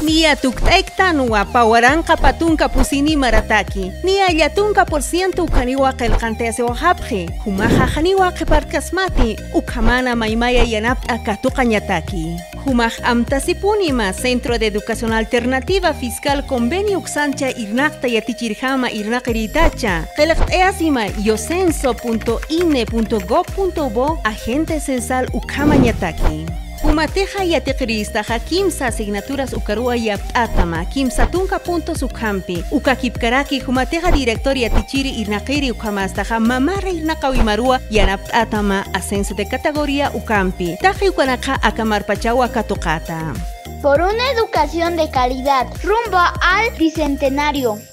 Nia tuktaiktanua pawaranqa patunka pusini marataki. Nia yatunka por ciento ukaniwa qelqantese wahapje. Humaja janiwa qeparkasmati ukamana maimaya yanap akatuqañataki. Humaj amtasipunima Centro de Educación Alternativa Fiscal Convenio Uxancha Irnaqta Yatichirjama Irnaqiritacha Qelqt'easima yocenso.ine.gov.bo Agente Censal Ukamañataki. Humateja yatiqristaja kimsa asignaturas ukarua yapt'atama kimsa tunka puntos ukhampi ukakipkaraki humateja director yatichiri irnaqiri ukamastaja mamara irnaqawimarua yanapt'atama ascenso de categoría ukampi taji ukanaqa akamarpachawa katuqata. Por una educación de calidad rumbo al bicentenario.